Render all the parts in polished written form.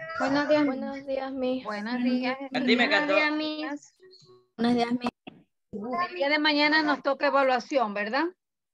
Buenos días. Buenos días, Miss. Buenos días. Dime, Buenos Cato. días, Miss. Buenos días, Miss. El día de mañana nos toca evaluación, ¿verdad?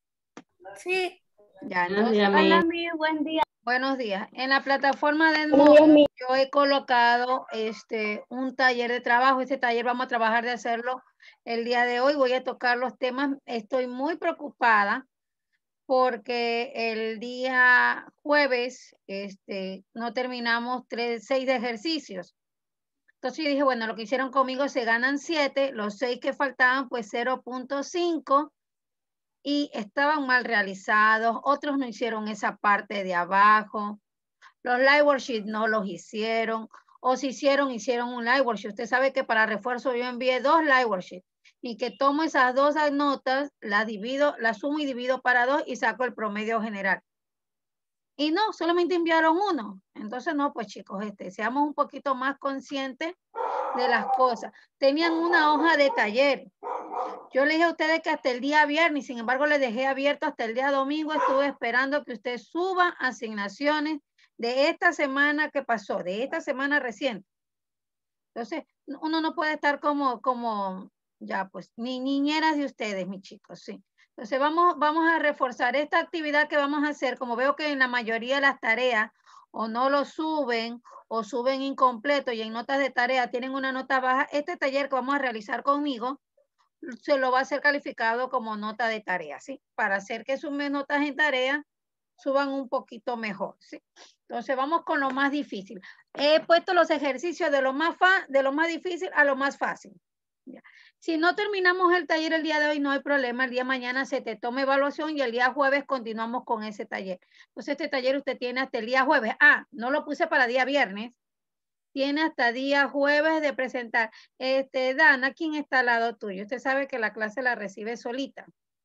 Sí. Ya, entonces. Hola, Miss, buen día. Buenos días. En la plataforma de Buenos días, Moodle, Miss. yo he colocado un taller de trabajo. Este taller vamos a trabajar de hacerlo el día de hoy. Voy a tocar los temas. Estoy muy preocupada porque el día jueves no terminamos 6 de ejercicios. Entonces yo dije, bueno, lo que hicieron conmigo se ganan 7, los 6 que faltaban pues 0.5 y estaban mal realizados, otros no hicieron esa parte de abajo, los live worksheets no los hicieron, o si hicieron un live worksheet. Usted sabe que para refuerzo yo envié 2 live worksheets y que tomo esas 2 notas, las sumo y divido para 2 y saco el promedio general. Y no, solamente enviaron 1. Entonces, no, pues chicos, seamos un poquito más conscientes de las cosas. Tenían una hoja de taller. Yo le dije a ustedes que hasta el día viernes, sin embargo, les dejé abierto hasta el día domingo. Estuve esperando que usted suba asignaciones de esta semana que pasó, de esta semana reciente. Entonces, uno no puede estar como ya, pues, ni niñeras de ustedes, mis chicos, sí. Entonces, vamos a reforzar esta actividad que vamos a hacer. Como veo que en la mayoría de las tareas o no lo suben o suben incompleto y en notas de tarea tienen una nota baja, este taller que vamos a realizar conmigo se lo va a hacer calificado como nota de tarea, ¿sí? Para hacer que sus notas en tarea suban un poquito mejor, ¿sí? Entonces vamos con lo más difícil. He puesto los ejercicios de lo más difícil a lo más fácil. Ya. Si no terminamos el taller el día de hoy, no hay problema. El día de mañana se te toma evaluación y el día jueves continuamos con ese taller. Entonces este taller usted tiene hasta el día jueves. Ah, no lo puse para día viernes. Tiene hasta día jueves de presentar. Dana, ¿quién está al lado tuyo? Usted sabe que la clase la recibe solita.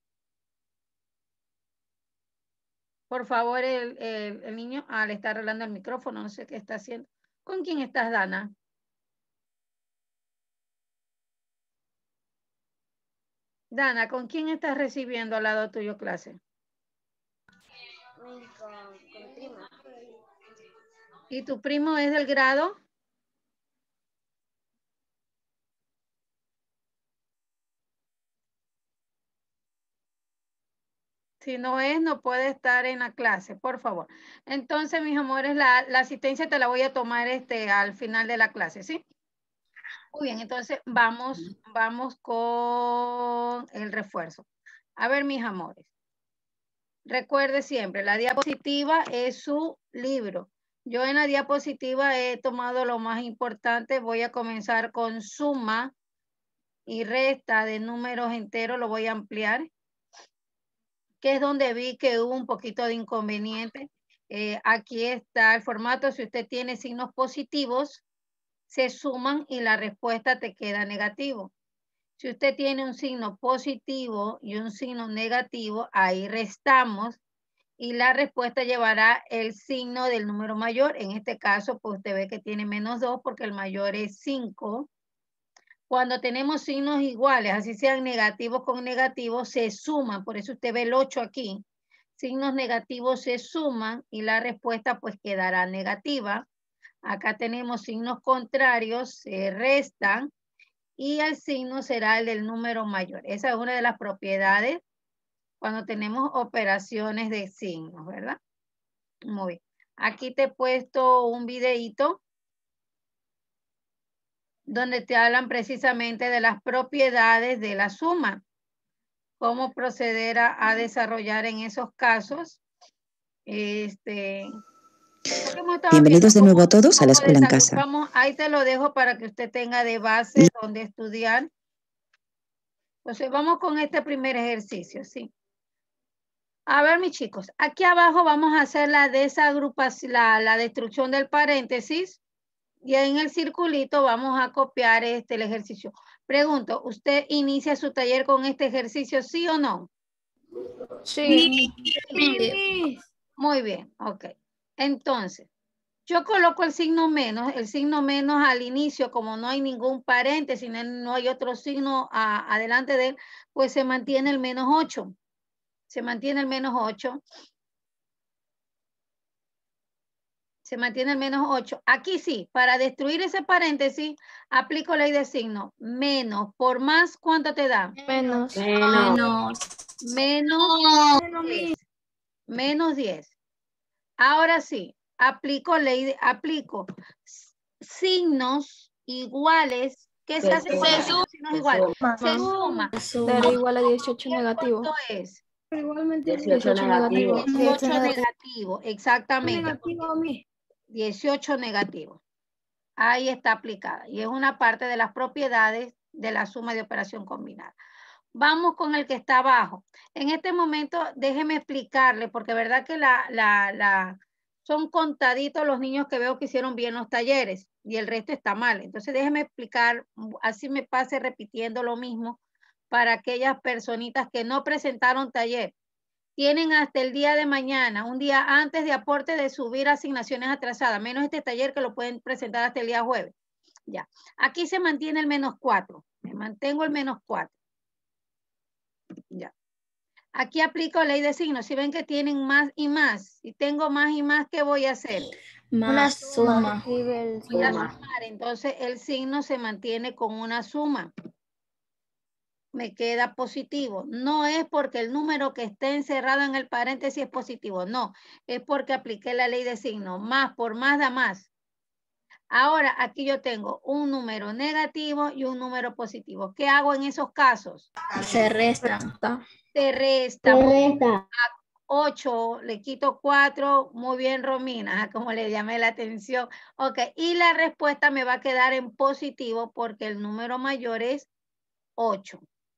Por favor, el niño, le está arreglando el micrófono, no sé qué está haciendo. ¿Con quién estás, Dana? Dana, ¿con quién estás recibiendo al lado tuyo clase? Con primo. ¿Y tu primo es del grado? Si no es, no puede estar en la clase, por favor. Entonces, mis amores, la asistencia te la voy a tomar al final de la clase, ¿sí? Muy bien, entonces vamos con el refuerzo. A ver, mis amores. Recuerde siempre, la diapositiva es su libro. Yo en la diapositiva he tomado lo más importante. Voy a comenzar con suma y resta de números enteros. Lo voy a ampliar, que es donde vi que hubo un poquito de inconveniente. Aquí está el formato. Si usted tiene signos positivos, se suman y la respuesta te queda negativo. Si usted tiene un signo positivo y un signo negativo, ahí restamos y la respuesta llevará el signo del número mayor. En este caso, pues usted ve que tiene -2 porque el mayor es 5. Cuando tenemos signos iguales, así sean negativos con negativos, se suman. Por eso usted ve el 8 aquí. Signos negativos se suman y la respuesta pues quedará negativa. Acá tenemos signos contrarios, se restan y el signo será el del número mayor. Esa es una de las propiedades cuando tenemos operaciones de signos, ¿verdad? Muy bien. Aquí te he puesto un videíto donde te hablan precisamente de las propiedades de la suma. Cómo proceder a desarrollar en esos casos. Bienvenidos de nuevo a todos a la escuela en casa. Ahí te lo dejo para que usted tenga de base donde estudiar. Entonces vamos con este primer ejercicio, ¿sí? A ver, mis chicos, aquí abajo vamos a hacer la desagrupación, la destrucción del paréntesis y en el circulito vamos a copiar el ejercicio. Pregunto, ¿usted inicia su taller con este ejercicio, sí o no? Sí. Sí. Muy bien, ok. Entonces, yo coloco el signo menos al inicio, como no hay ningún paréntesis, no hay otro signo adelante de él, pues se mantiene el -8. Se mantiene el -8. Se mantiene el menos 8. Aquí sí, para destruir ese paréntesis, aplico ley de signo. Menos por más, ¿cuánto te da? Menos. Menos. Menos 10. Menos 10. Ahora sí, aplico signos iguales. ¿Qué se hace con los signos iguales? Se suma. Daré igual a 18 negativo. ¿Cuánto es? Pero igualmente 18 negativo. 18 negativo, exactamente. Negativo, mi. 18 negativo. Ahí está aplicada. Y es una parte de las propiedades de la suma de operación combinada. Vamos con el que está abajo. En este momento, déjeme explicarle, porque verdad que son contaditos los niños que veo que hicieron bien los talleres y el resto está mal. Entonces, déjeme explicar, así me pase repitiendo lo mismo para aquellas personitas que no presentaron taller. Tienen hasta el día de mañana, un día antes de aporte, de subir asignaciones atrasadas, menos este taller que lo pueden presentar hasta el día jueves. Ya. Aquí se mantiene el menos 4. Me mantengo el menos 4. Ya. Aquí aplico ley de signos. Si ven que tienen más y más, si tengo más y más, ¿qué voy a hacer? Una suma. Voy a sumar. Entonces el signo se mantiene con una suma. Me queda positivo. No es porque el número que esté encerrado en el paréntesis es positivo. No, es porque apliqué la ley de signos. Más por más da más. Ahora aquí yo tengo un número negativo y un número positivo. ¿Qué hago en esos casos? Se restan. Se resta. 8, le quito 4. Muy bien, Romina, como le llamé la atención. Ok, y la respuesta me va a quedar en positivo porque el número mayor es 8.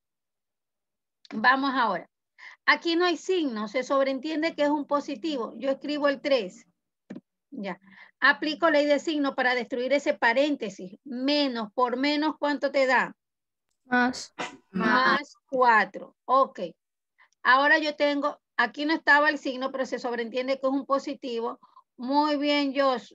Vamos ahora. Aquí no hay signo, se sobreentiende que es un positivo. Yo escribo el 3. Ya. Aplico ley de signo para destruir ese paréntesis. Menos por menos, ¿cuánto te da? Más. Más 4. Ok. Ahora yo tengo, aquí no estaba el signo, pero se sobreentiende que es un positivo. Muy bien,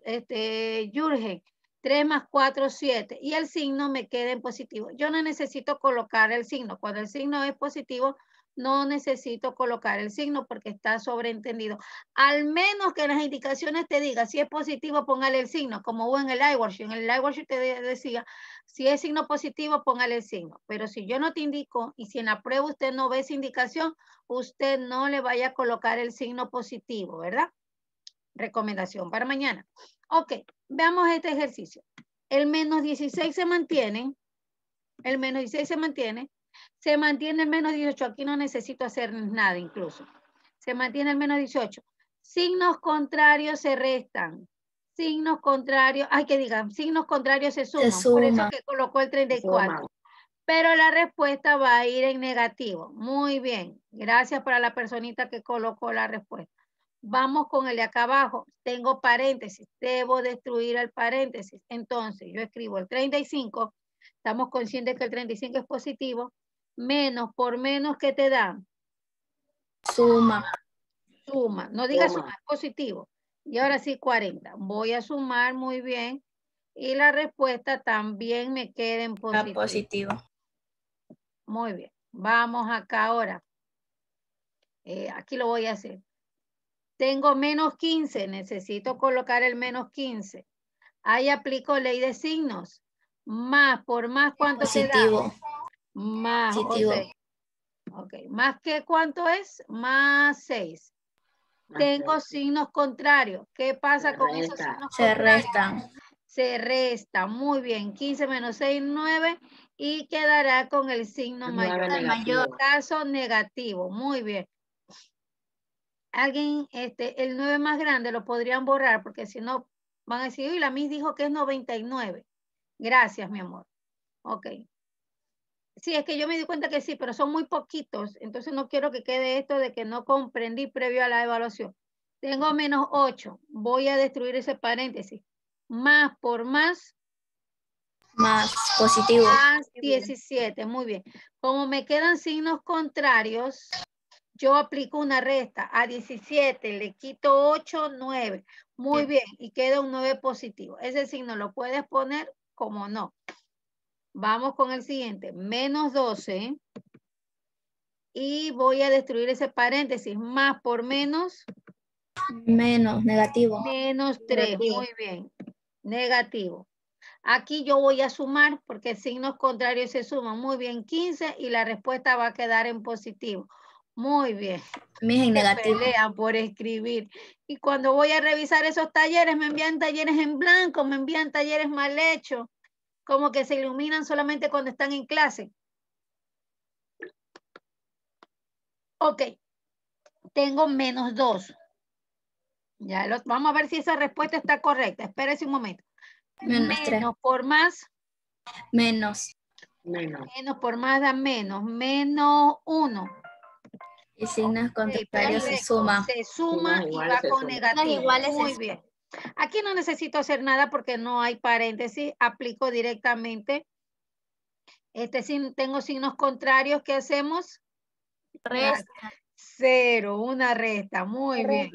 Jurgen. 3 más 4, 7. Y el signo me queda en positivo. Yo no necesito colocar el signo. Cuando el signo es positivo, no necesito colocar el signo porque está sobreentendido. Al menos que en las indicaciones te diga, si es positivo, póngale el signo, como hubo en el iWorksheet. En el iWorksheet te decía, si es signo positivo, póngale el signo. Pero si yo no te indico y si en la prueba usted no ve esa indicación, usted no le vaya a colocar el signo positivo, ¿verdad? Recomendación para mañana. Ok, veamos este ejercicio. El menos 16 se mantiene. El menos 16 se mantiene. Se mantiene el menos 18. Aquí no necesito hacer nada incluso. Se mantiene el menos 18. Signos contrarios se restan. Signos contrarios, hay que digan, signos contrarios se suman. Por eso que colocó el 34. Pero la respuesta va a ir en negativo. Muy bien. Gracias para la personita que colocó la respuesta. Vamos con el de acá abajo. Tengo paréntesis. Debo destruir el paréntesis. Entonces, yo escribo el 35. Estamos conscientes que el 35 es positivo. Menos por menos, ¿qué te da? Suma. Suma. No diga suma, es positivo. Y ahora sí, 40. Voy a sumar muy bien. Y la respuesta también me queda en positivo. Muy bien. Vamos acá ahora. Aquí lo voy a hacer. Tengo menos 15. Necesito colocar el menos 15. Ahí aplico ley de signos. Más por más, ¿cuánto te da? Más positivo. Ok. ¿Más que cuánto es? Más 6. Tengo signos contrarios. ¿Qué pasa con esos signos contrarios? Se restan. Se resta. Muy bien. 15 menos 6, 9. Y quedará con el signo mayor. Caso negativo. Muy bien. Alguien, el 9 más grande lo podrían borrar porque si no van a decir, uy, la Miss dijo que es 99. Gracias, mi amor. Ok. Sí, es que yo me di cuenta que sí, pero son muy poquitos. Entonces no quiero que quede esto de que no comprendí previo a la evaluación. Tengo menos 8. Voy a destruir ese paréntesis. Más por más. Más positivo. Más 17. Muy bien. Como me quedan signos contrarios, yo aplico una resta. A 17 le quito 8, 9. Muy bien. Y queda un 9 positivo. Ese signo lo puedes poner como no. Vamos con el siguiente. Menos 12. Y voy a destruir ese paréntesis. Más por menos. Menos, negativo. Menos 3, muy bien. Negativo. Aquí yo voy a sumar porque signos contrarios se suman. Muy bien, 15 y la respuesta va a quedar en positivo. Muy bien. Mis en Se negativo. pelean por escribir. Y cuando voy a revisar esos talleres, me envían talleres en blanco, me envían talleres mal hechos, como que se iluminan solamente cuando están en clase. Ok, tengo menos 2. Ya vamos a ver si esa respuesta está correcta. Espérese un momento. Menos 3. Menos por más. Menos. Menos por más da menos. Menos 1. Y signos contrarios se Perfecto. suman. Se suma y va con negativo. Muy bien. Aquí no necesito hacer nada porque no hay paréntesis. Aplico directamente. Tengo signos contrarios. ¿Qué hacemos? Resta. 0. Una resta. Muy bien.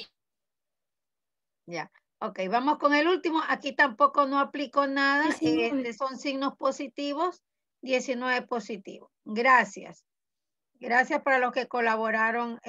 Ya. Ok, vamos con el último. Aquí tampoco no aplico nada. 19. Son signos positivos. 19 positivos. Gracias. Gracias para los que colaboraron.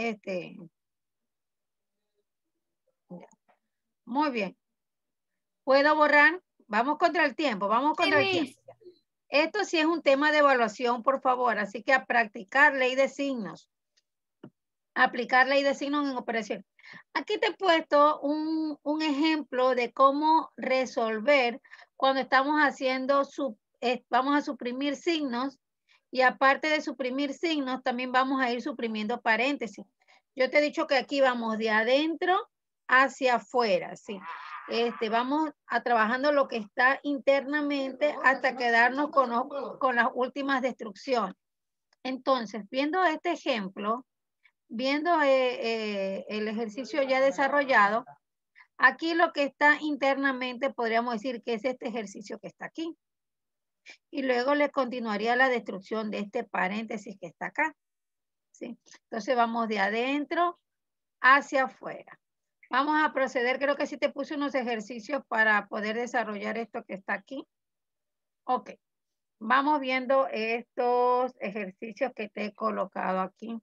Muy bien. ¿Puedo borrar? Vamos contra el tiempo. Vamos contra el tiempo. Esto sí es un tema de evaluación, por favor. Así que a practicar ley de signos. Aplicar ley de signos en operación. Aquí te he puesto un ejemplo de cómo resolver cuando estamos haciendo, vamos a suprimir signos y aparte de suprimir signos, también vamos a ir suprimiendo paréntesis. Yo te he dicho que aquí vamos de adentro hacia afuera, ¿sí? Vamos a trabajando lo que está internamente hasta quedarnos con las últimas destrucciones. Entonces, viendo este ejemplo, viendo el ejercicio ya desarrollado, aquí lo que está internamente podríamos decir que es este ejercicio que está aquí. Y luego le continuaría la destrucción de este paréntesis que está acá. ¿Sí? Entonces vamos de adentro hacia afuera. Vamos a proceder, creo que sí te puse unos ejercicios para poder desarrollar esto que está aquí. Ok, vamos viendo estos ejercicios que te he colocado aquí.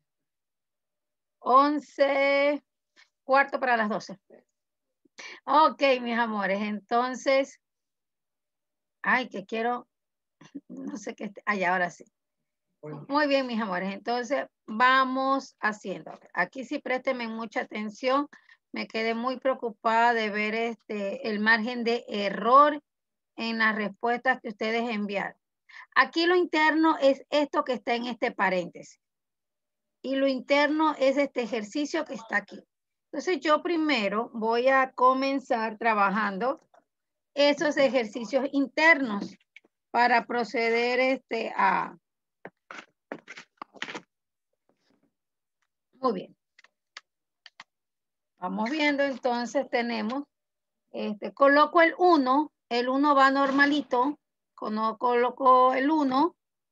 11, cuarto para las 12. Ok, mis amores, entonces, ay, que quiero, no sé qué, ay, ahora sí. Muy bien, mis amores, entonces vamos haciendo. Aquí sí présteme mucha atención. Me quedé muy preocupada de ver el margen de error en las respuestas que ustedes enviaron. Aquí lo interno es esto que está en este paréntesis. Y lo interno es este ejercicio que está aquí. Entonces yo primero voy a comenzar trabajando esos ejercicios internos para proceder a... Muy bien. Vamos viendo, entonces tenemos, coloco el 1 va normalito, coloco el 1,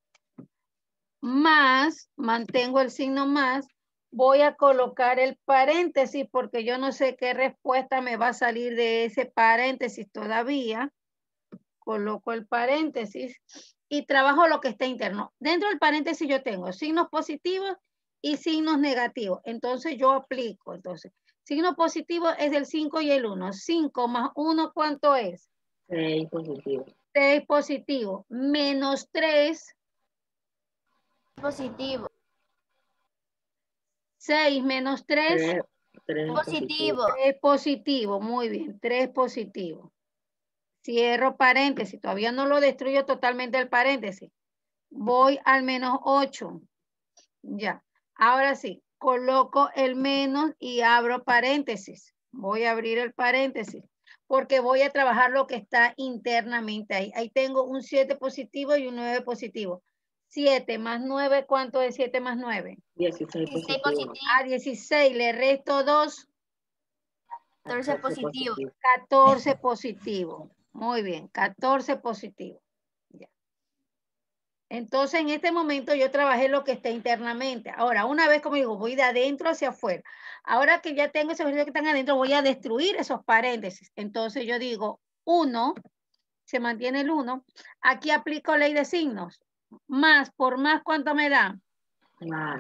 más, mantengo el signo más, voy a colocar el paréntesis porque yo no sé qué respuesta me va a salir de ese paréntesis todavía. Coloco el paréntesis y trabajo lo que está interno. Dentro del paréntesis yo tengo signos positivos y signos negativos. Entonces yo aplico. Entonces, signo positivo es el 5 y el 1. 5 más 1, ¿cuánto es? 6 positivo. 6 positivo. Menos 3. Positivo. 6 menos 3. 3 Positivo. 3 positivo. Muy bien. 3 positivo. Cierro paréntesis. Todavía no lo destruyo totalmente el paréntesis. Voy al menos 8. Ya. Ahora sí. Coloco el menos y abro paréntesis. Voy a abrir el paréntesis. Porque voy a trabajar lo que está internamente ahí. Ahí tengo un 7 positivo y un 9 positivo. 7 más 9, ¿cuánto es 7 más 9? 16 positivo. A 16 le resto 2. 14 positivo. 14 positivo. Muy bien, 14 positivo. Ya. Entonces, en este momento yo trabajé lo que está internamente. Ahora, una vez, como digo, voy de adentro hacia afuera. Ahora que ya tengo esos ejercicios que están adentro, voy a destruir esos paréntesis. Entonces, yo digo 1, se mantiene el 1. Aquí aplico ley de signos. Más, por más, ¿cuánto me da? Más.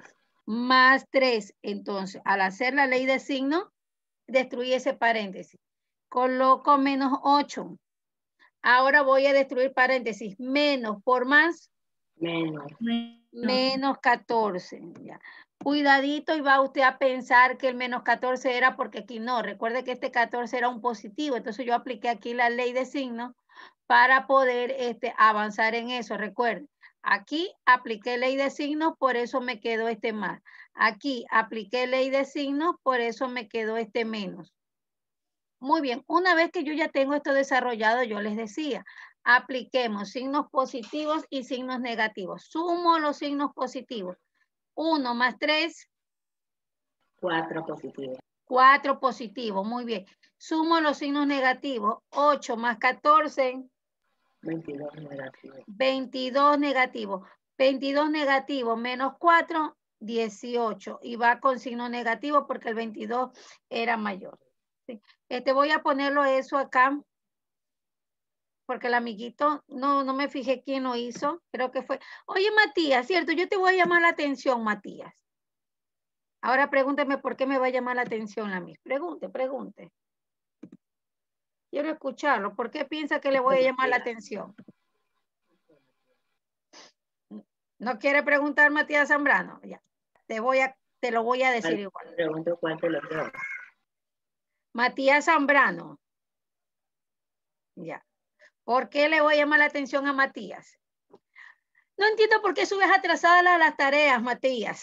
más 3. Entonces, al hacer la ley de signo, destruí ese paréntesis. Coloco menos 8. Ahora voy a destruir paréntesis. Menos por más. Menos. Menos 14. Ya. Cuidadito y va usted a pensar que el menos 14 era porque aquí no. Recuerde que este 14 era un positivo. Entonces yo apliqué aquí la ley de signos para poder avanzar en eso. Recuerde, aquí apliqué ley de signos, por eso me quedó este más. Aquí apliqué ley de signos, por eso me quedó este menos. Muy bien, una vez que yo ya tengo esto desarrollado, yo les decía, apliquemos signos positivos y signos negativos. Sumo los signos positivos. 1 más 3. 4 positivos. 4 positivos, muy bien. Sumo los signos negativos. 8 más 14. 22 negativos. 22 negativos. 22 negativos menos 4, 18. Y va con signo negativo porque el 22 era mayor. ¿Sí? Voy a ponerlo eso acá. Porque el amiguito, no me fijé quién lo hizo. Creo que fue. Oye, Matías, cierto, yo te voy a llamar la atención, Matías. Ahora pregúnteme por qué me va a llamar la atención a mí. Pregunte. Quiero escucharlo. ¿Por qué piensa que le voy a llamar la atención? ¿No quiere preguntar, Matías Zambrano? Ya. Te lo voy a decir igual. Pregunto cuál de los dos. Matías Zambrano. Ya. ¿Por qué le voy a llamar la atención a Matías? No entiendo por qué subes atrasada las tareas, Matías.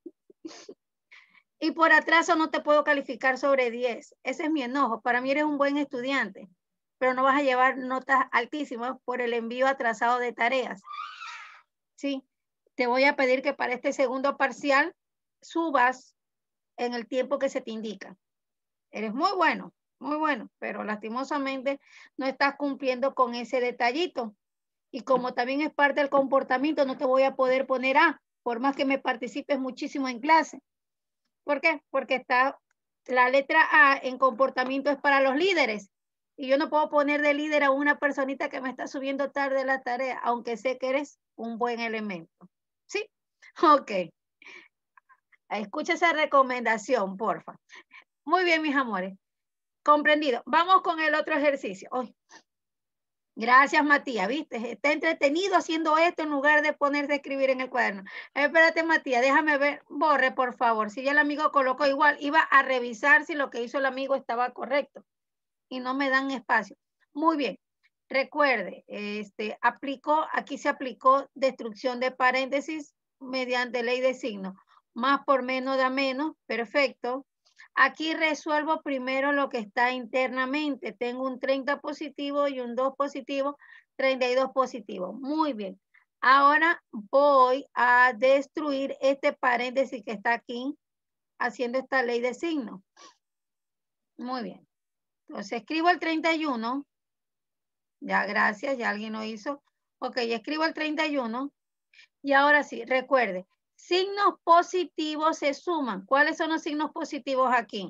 Y por atraso no te puedo calificar sobre 10. Ese es mi enojo. Para mí eres un buen estudiante, pero no vas a llevar notas altísimas por el envío atrasado de tareas. Sí, te voy a pedir que para este segundo parcial subas en el tiempo que se te indica. Eres muy bueno, pero lastimosamente no estás cumpliendo con ese detallito. Y como también es parte del comportamiento, no te voy a poder poner A, por más que me participes muchísimo en clase. ¿Por qué? Porque está la letra A en comportamiento es para los líderes. Y yo no puedo poner de líder a una personita que me está subiendo tarde la tarea, aunque sé que eres un buen elemento. ¿Sí? Ok. Escucha esa recomendación, porfa. Muy bien, mis amores. Comprendido. Vamos con el otro ejercicio. Ay. Gracias, Matías, ¿viste? Está entretenido haciendo esto en lugar de ponerse a escribir en el cuaderno. Espérate, Matías, déjame ver. Borre, por favor. Si ya el amigo colocó igual, iba a revisar si lo que hizo el amigo estaba correcto. Y no me dan espacio. Muy bien. Recuerde, aquí se aplicó destrucción de paréntesis mediante ley de signo. Más por menos da menos. Perfecto. Aquí resuelvo primero lo que está internamente. Tengo un 30 positivo y un 2 positivo, 32 positivo. Muy bien. Ahora voy a destruir este paréntesis que está aquí, haciendo esta ley de signo. Muy bien. Entonces escribo el 31. Ya, gracias, ya alguien lo hizo. Ok, escribo el 31. Y ahora sí, recuerde, signos positivos se suman. ¿Cuáles son los signos positivos aquí?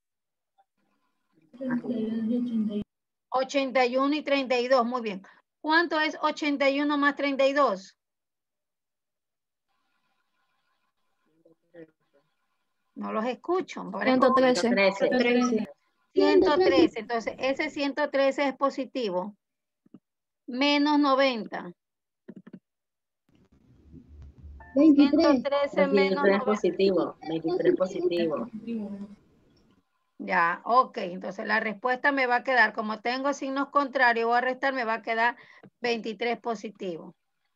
81 y 32, muy bien. ¿Cuánto es 81 más 32? No los escucho. 113. 113, entonces ese 113 es positivo. Menos 90. 113 menos 23 90. positivo. 23 positivo. Ya, ok. Entonces la respuesta me va a quedar, como tengo signos contrarios, voy a restar, me va a quedar 23 positivo.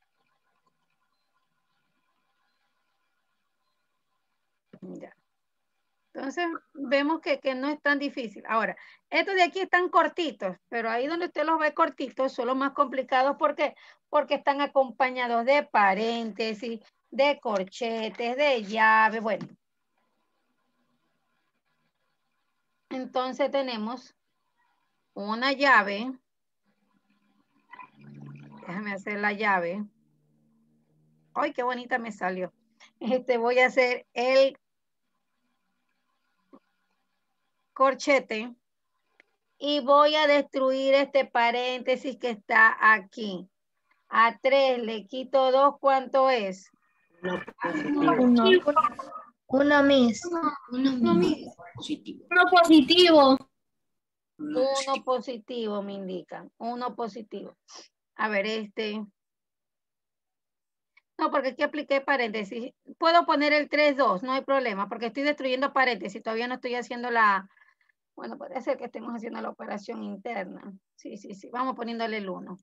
Ya. Entonces vemos que no es tan difícil. Ahora, estos de aquí están cortitos, pero ahí donde usted los ve cortitos son los más complicados. ¿Por qué? Porque están acompañados de paréntesis, de corchetes, de llave. Bueno. Entonces tenemos una llave. Déjame hacer la llave. ¡Ay, qué bonita me salió! Voy a hacer el corchete y voy a destruir este paréntesis que está aquí. A 3 le quito 2, ¿cuánto es? Uno positivo. Uno positivo. Uno positivo me indican. Uno positivo. A ver, no, porque aquí apliqué paréntesis. Puedo poner el 3-2, no hay problema, porque estoy destruyendo paréntesis. Todavía no estoy haciendo bueno, puede ser que estemos haciendo la operación interna. Sí. Vamos poniéndole el 1.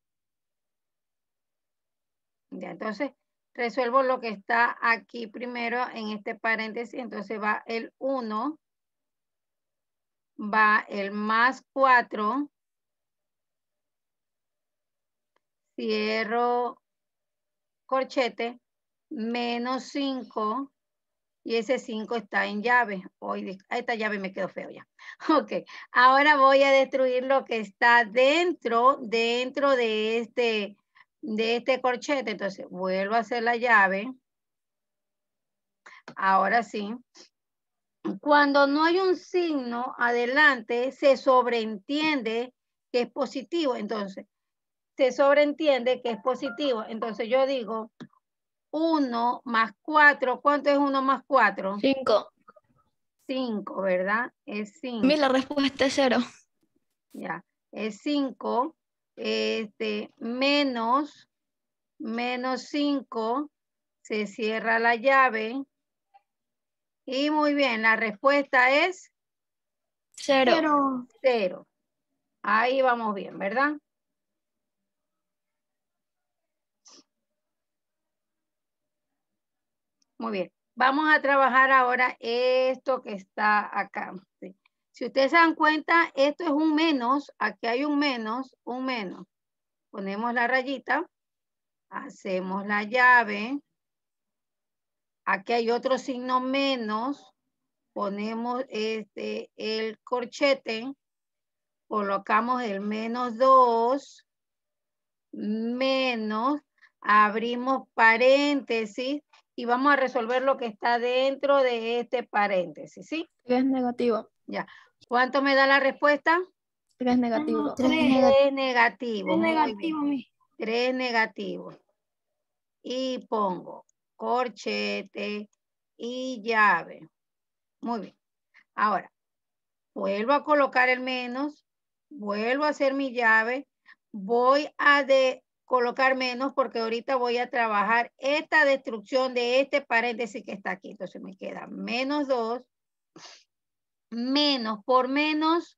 Ya, entonces resuelvo lo que está aquí primero en este paréntesis. Entonces va el 1, va el más 4, cierro corchete, menos 5, y ese 5 está en llave. Esta llave me quedó feo ya. Ok, ahora voy a destruir lo que está dentro de este corchete. Entonces vuelvo a hacer la llave. Ahora sí. Cuando no hay un signo adelante, se sobreentiende que es positivo. Entonces, se sobreentiende que es positivo. Entonces yo digo 1 más 4. ¿Cuánto es 1 más 4? 5. 5, ¿verdad? Es 5. Mira, la respuesta es 0. Ya, es 5. Menos 5. Se cierra la llave. Y muy bien, la respuesta es 0. 0. Ahí vamos bien, ¿verdad? Muy bien. Vamos a trabajar ahora esto que está acá. ¿Sí? Si ustedes se dan cuenta, esto es un menos. Aquí hay un menos, un menos. Ponemos la rayita. Hacemos la llave. Aquí hay otro signo menos. Ponemos el corchete. Colocamos el menos 2. Menos. Abrimos paréntesis. Y vamos a resolver lo que está dentro de este paréntesis, ¿sí? 3 negativo. Ya. ¿Cuánto me da la respuesta? 3 negativo. 3 negativo. 3 negativo. 3 negativos. Y pongo corchete y llave. Muy bien. Ahora, vuelvo a colocar el menos. Vuelvo a hacer mi llave. Voy a colocar menos porque ahorita voy a trabajar esta destrucción de este paréntesis que está aquí. Entonces me queda menos 2. Menos por menos.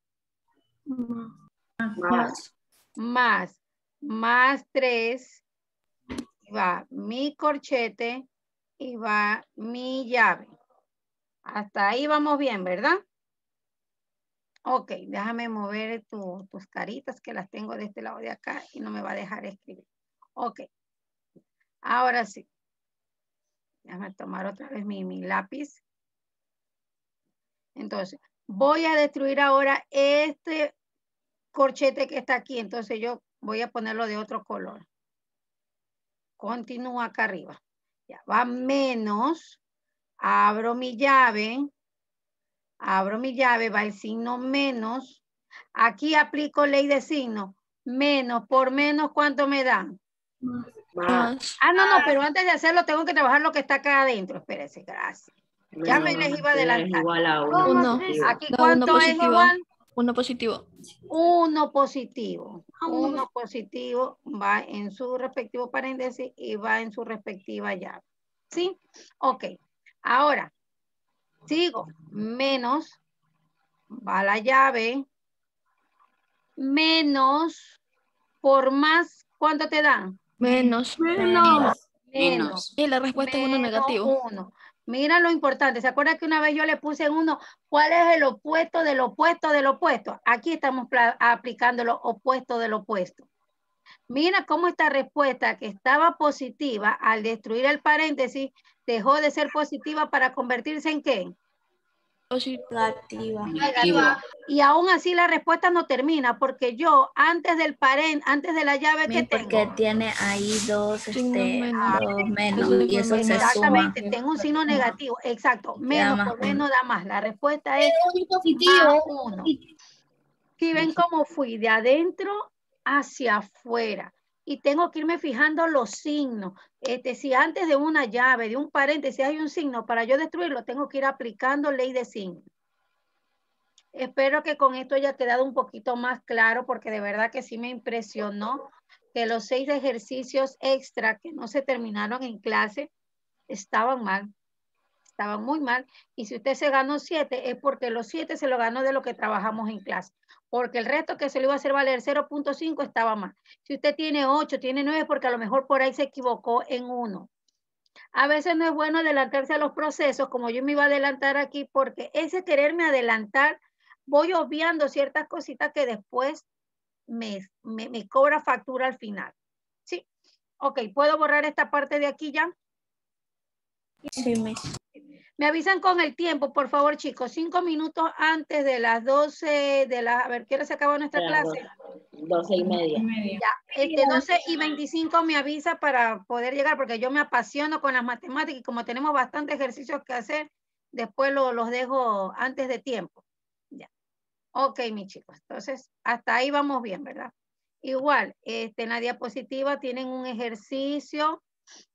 Más 3. Va mi corchete y va mi llave. Hasta ahí vamos bien, ¿verdad? Ok, déjame mover tus caritas que las tengo de este lado de acá y no me va a dejar escribir. Ok, ahora sí. Déjame tomar otra vez mi lápiz. Entonces, voy a destruir ahora este corchete que está aquí. Entonces yo voy a ponerlo de otro color. Continúa acá arriba. Ya va menos. Abro mi llave. Va el signo menos. Aquí aplico ley de signo. Menos por menos, ¿cuánto me dan? Más. No, pero antes de hacerlo tengo que trabajar lo que está acá adentro. Espérense, gracias. Ya me les iba a adelantar. Igual a 1. Aquí, ¿cuánto es igual? 1 positivo. 1 positivo. 1 positivo va en su respectivo paréntesis y va en su respectiva llave. ¿Sí? Ok. Ahora, sigo. Menos, va la llave. Menos, por más, ¿cuánto te dan? Menos. Menos. Y la respuesta es 1 negativo. 1. Mira lo importante. ¿Se acuerdan que una vez yo le puse en 1? ¿Cuál es el opuesto del opuesto del opuesto? Aquí estamos aplicando lo opuesto del opuesto. Mira cómo esta respuesta que estaba positiva al destruir el paréntesis dejó de ser positiva para convertirse en ¿qué? Negativa. Y aún así la respuesta no termina porque yo antes de la llave que tengo. Porque tiene ahí dos menos y eso se suma. Exactamente, tengo un signo negativo. Exacto, menos por menos da más. La respuesta es más 1. Si ven cómo fui de adentro hacia afuera. y tengo que irme fijando los signos. Si antes de una llave, de un paréntesis hay un signo, para yo destruirlo, tengo que ir aplicando ley de signos. Espero que con esto haya quedado un poquito más claro, porque de verdad que sí me impresionó que los 6 ejercicios extra que no se terminaron en clase estaban mal. Estaban muy mal. Y si usted se ganó 7, es porque los 7 se lo ganó de lo que trabajamos en clase. Porque el resto que se le iba a hacer valer 0.5 estaba mal. Si usted tiene 8, tiene 9, porque a lo mejor por ahí se equivocó en 1. A veces no es bueno adelantarse a los procesos, como yo me iba a adelantar aquí, porque ese quererme adelantar, voy obviando ciertas cositas que después me cobra factura al final. ¿Sí? Ok, ¿puedo borrar esta parte de aquí ya? Sí, Miss. Me avisan con el tiempo, por favor, chicos. 5 minutos antes de las 12 de la... A ver, ¿qué hora se acaba nuestra clase? 12:30. Ya, 12:25 me avisa para poder llegar, porque yo me apasiono con las matemáticas y como tenemos bastantes ejercicios que hacer, después los dejo antes de tiempo. Ya. Ok, mis chicos. Entonces, hasta ahí vamos bien, ¿verdad? Igual, en la diapositiva tienen un ejercicio,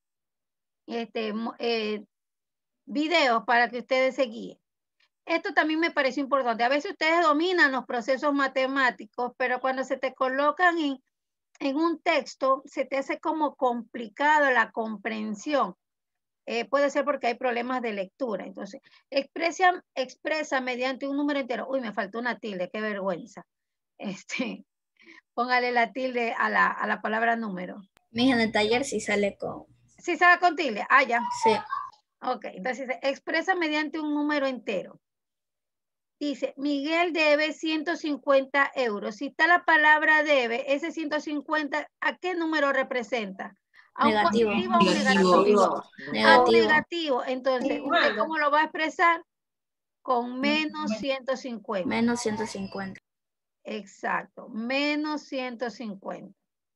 videos para que ustedes se guíen. Esto también me pareció importante. A veces ustedes dominan los procesos matemáticos, pero cuando se te colocan en un texto, se te hace como complicado la comprensión. Puede ser porque hay problemas de lectura. Entonces, expresa mediante un número entero. Uy, me faltó una tilde, qué vergüenza. Póngale la tilde a la palabra número. Miss, en el taller sí sale con... ¿Sí sale con tilde? Ah, ya. Sí. Ok, entonces expresa mediante un número entero. Dice, Miguel debe 150 euros. Si está la palabra debe, ese 150, ¿a qué número representa? ¿A un Negativo. positivo o a un negativo? Negativo. A un negativo. Entonces, ¿usted cómo lo va a expresar? Con menos 150. Menos 150. Exacto, menos 150.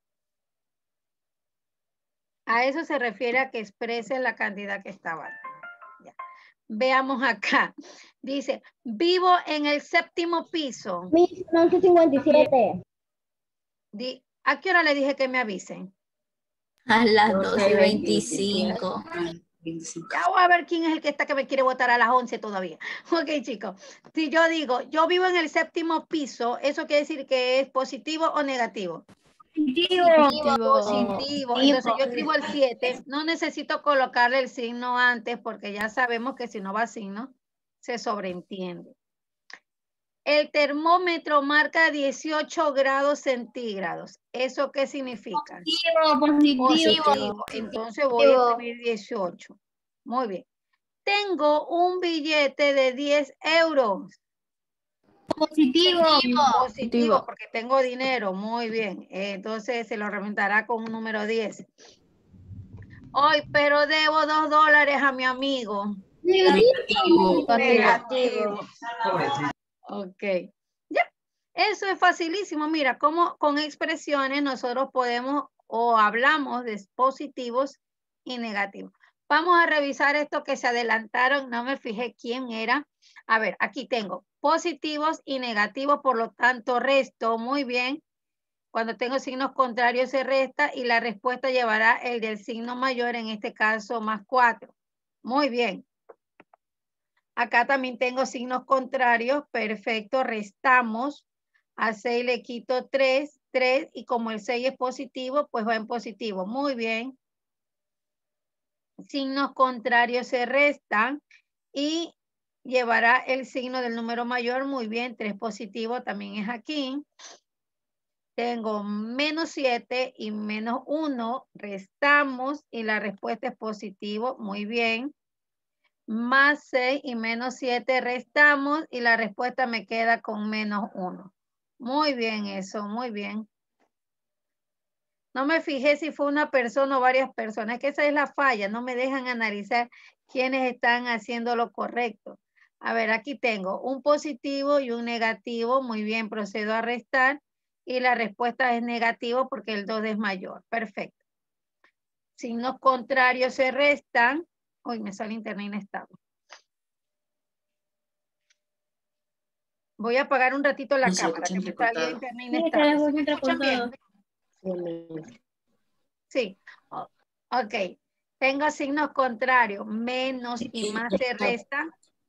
A eso se refiere a que exprese la cantidad que estaba. Ya. Veamos acá. Dice, vivo en el 7º piso. 11:57. ¿A qué hora le dije que me avisen? A las 12:25. Ya voy a ver quién es el que está que me quiere votar a las 11 todavía. Ok, chicos. Si yo digo, yo vivo en el 7º piso, ¿eso quiere decir que es positivo o negativo? Positivo. Entonces yo escribo el 7. No necesito colocarle el signo antes porque ya sabemos que si no va signo, se sobreentiende. El termómetro marca 18 grados centígrados. ¿Eso qué significa? Positivo. Entonces voy a escribir 18. Muy bien. Tengo un billete de 10 euros. Positivo, porque tengo dinero. Muy bien. Entonces se lo representará con un número 10. Hoy, pero debo $2 a mi amigo. Negativo. Ok. Ya. Eso es facilísimo. Mira, cómo con expresiones nosotros podemos o hablamos de positivos y negativos. Vamos a revisar esto que se adelantaron. No me fijé quién era. A ver, aquí tengo positivos y negativos, por lo tanto resto. Muy bien. Cuando tengo signos contrarios se resta y la respuesta llevará el del signo mayor, en este caso más 4. Muy bien. Acá también tengo signos contrarios. Perfecto, restamos. A 6 le quito 3, y como el 6 es positivo, pues va en positivo. Muy bien. Signos contrarios se restan y llevará el signo del número mayor. Muy bien, 3 positivo también es aquí. Tengo menos 7 y menos 1. Restamos y la respuesta es positivo. Muy bien. Más 6 y menos 7 restamos y la respuesta me queda con menos 1. Muy bien eso, muy bien. No me fijé si fue una persona o varias personas, que esa es la falla, no me dejan analizar quiénes están haciendo lo correcto. A ver, aquí tengo un positivo y un negativo. Muy bien, procedo a restar y la respuesta es negativo porque el 2 es mayor. Perfecto. Signos contrarios se restan. Uy, me sale internet inestable. Voy a apagar un ratito la cámara, que me salió internet inestable. ¿Me escuchan bien? Sí. Ok. Tengo signos contrarios. Menos y más se resta.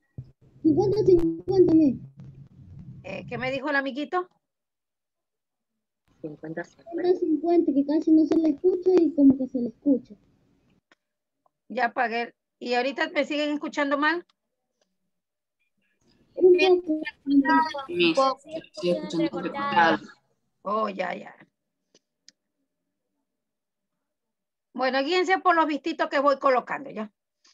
50, ¿Qué me dijo el amiguito? 50. 50, que casi no se le escucha y como que se le escucha. Ya apagué. ¿Y ahorita me siguen escuchando mal? Un poco. Estoy escuchando complicado. Oh, ya. Bueno, guíense por los vistitos que voy colocando ya.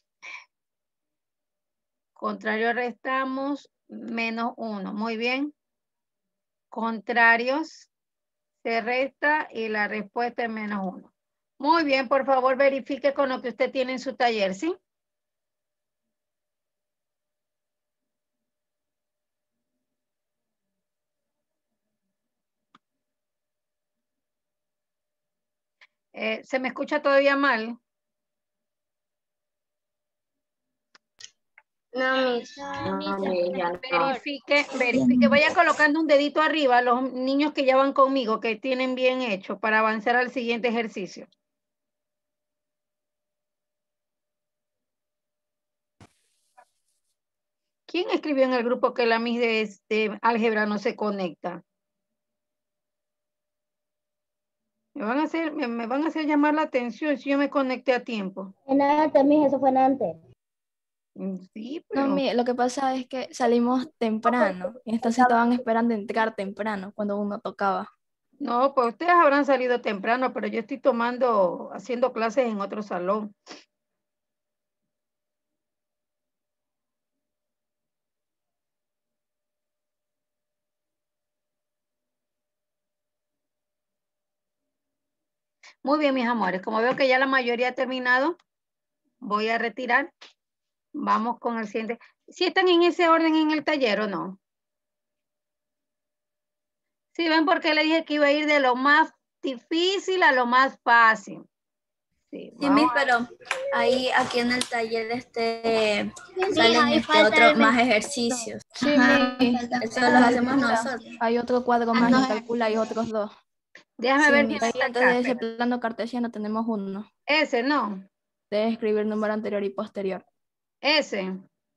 Contrario restamos menos 1. Muy bien. Contrarios se resta y la respuesta es menos 1. Muy bien, por favor verifique con lo que usted tiene en su taller, ¿sí? ¿Se me escucha todavía mal? No, Miss. Verifique, vaya colocando un dedito arriba a los niños que ya van conmigo, que tienen bien hecho para avanzar al siguiente ejercicio. ¿Quién escribió en el grupo que la Miss de álgebra no se conecta? Me van a hacer llamar la atención si yo me conecté a tiempo. En antes, mija, eso fue en antes. Sí, No, pero... lo que pasa es que salimos temprano. Y entonces estaban esperando entrar temprano cuando uno tocaba. No, pues ustedes habrán salido temprano, pero yo estoy haciendo clases en otro salón. Muy bien, mis amores. Como veo que ya la mayoría ha terminado, voy a retirar. Vamos con el siguiente. ¿Sí están en ese orden en el taller o no? Sí, ven porque le dije que iba a ir de lo más difícil a lo más fácil. Sí, Sí, Miss, pero ahí aquí en el taller salen ahí falta otros el más ejercicios. Sí, Eso los hacemos nosotros. hay otro cuadro más y calcula, hay otros 2. Déjame Sí, ver mira, bien ahí está antes acá, de ese espera. plano cartesiano tenemos uno. Ese, no. De escribir número anterior y posterior. Ese.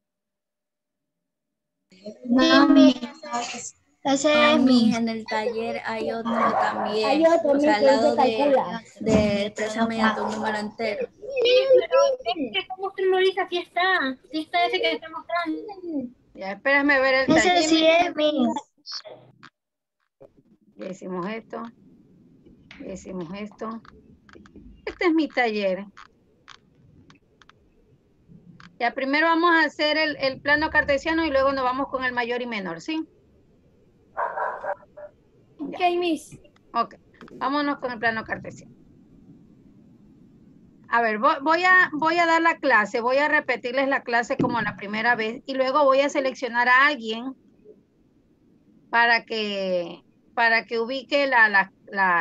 No, Miss. No, Miss, en el taller hay otro también. Hay otro, O sea, al Miss, que lado dice calcula. de expresar mediante un número entero. Sí, pero es que está mostrando ahorita, aquí está. Sí está ese que está mostrando. Ya, espérame ver el taller. Ese sí es, Miss. Ya hicimos esto. Ya hicimos esto. Este es mi taller. Ya, primero vamos a hacer el plano cartesiano y luego nos vamos con el mayor y menor, ¿sí? Ok, Miss. Ok, vámonos con el plano cartesiano. A ver, voy a dar la clase, voy a repetirles la clase como la primera vez y luego voy a seleccionar a alguien para que ubique la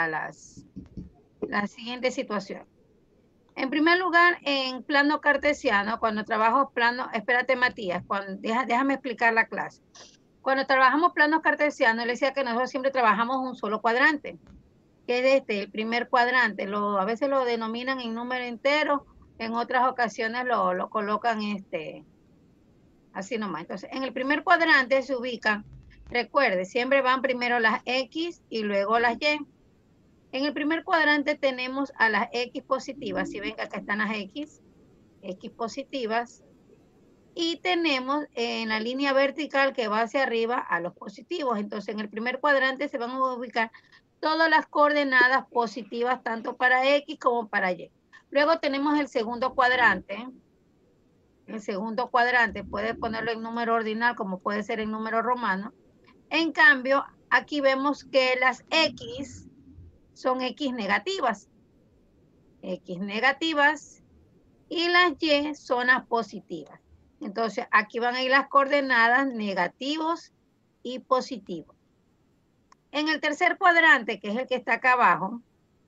siguiente situación. En primer lugar, en plano cartesiano, cuando trabajo plano, espérate Matías, déjame explicar la clase. Cuando trabajamos planos cartesianos, le decía que nosotros siempre trabajamos un solo cuadrante, que es el primer cuadrante. A veces lo denominan en número entero, en otras ocasiones lo colocan así nomás. Entonces, en el primer cuadrante se ubican, recuerde, siempre van primero las X y luego las Y. En el primer cuadrante tenemos a las X positivas. Si ven que acá están las X positivas. Y tenemos en la línea vertical que va hacia arriba a los positivos. Entonces, en el primer cuadrante se van a ubicar todas las coordenadas positivas, tanto para X como para Y. Luego tenemos el segundo cuadrante. El segundo cuadrante puede ponerlo en número ordinal como puede ser en número romano. En cambio, aquí vemos que las X son X negativas. X negativas y las Y son las positivas. Entonces, aquí van a ir las coordenadas negativos y positivos. En el tercer cuadrante, que es el que está acá abajo,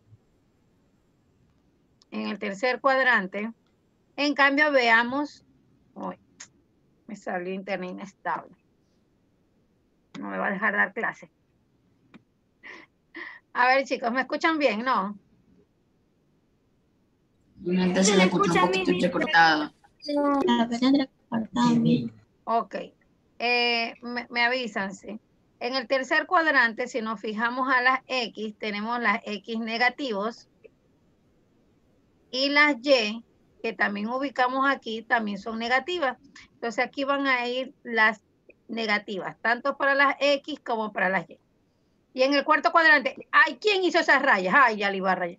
en el tercer cuadrante, en cambio, veamos, uy, me salió internet inestable. No me va a dejar dar clase. A ver, chicos, ¿me escuchan bien? ¿No? Realmente se le escucha un poquito entrecortado. A ver, entrecortado. Ok. Me avisan, sí. En el tercer cuadrante, si nos fijamos a las X, tenemos las X negativos y las Y, que también ubicamos aquí, también son negativas. Entonces aquí van a ir las negativas, tanto para las X como para las Y. Y en el cuarto cuadrante, ay, ¿quién hizo esas rayas? Ay, ya le iba a rayar.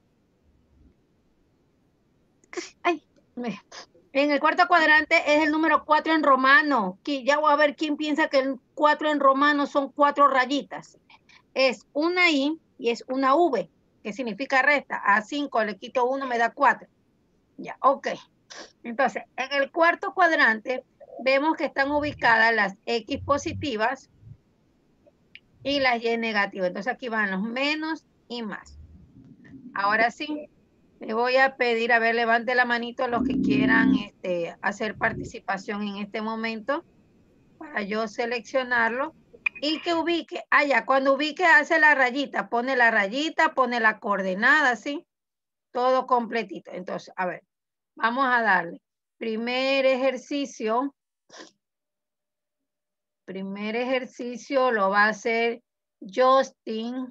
Ay, en el cuarto cuadrante es el número 4 en romano. Ya voy a ver quién piensa que el 4 en romano son 4 rayitas. Es una I y es una V, que significa resta. A 5 le quito 1, me da 4. Ya, ok. Entonces, en el cuarto cuadrante vemos que están ubicadas las X positivas y las Y negativas. Entonces aquí van los menos y más. Ahora sí, le voy a pedir, a ver, levante la manito los que quieran hacer participación en este momento para yo seleccionarlo y que ubique. Ya, cuando ubique hace la rayita, pone la coordenada, ¿sí? Todo completito. Entonces, a ver, vamos a darle. Primer ejercicio lo va a hacer Justin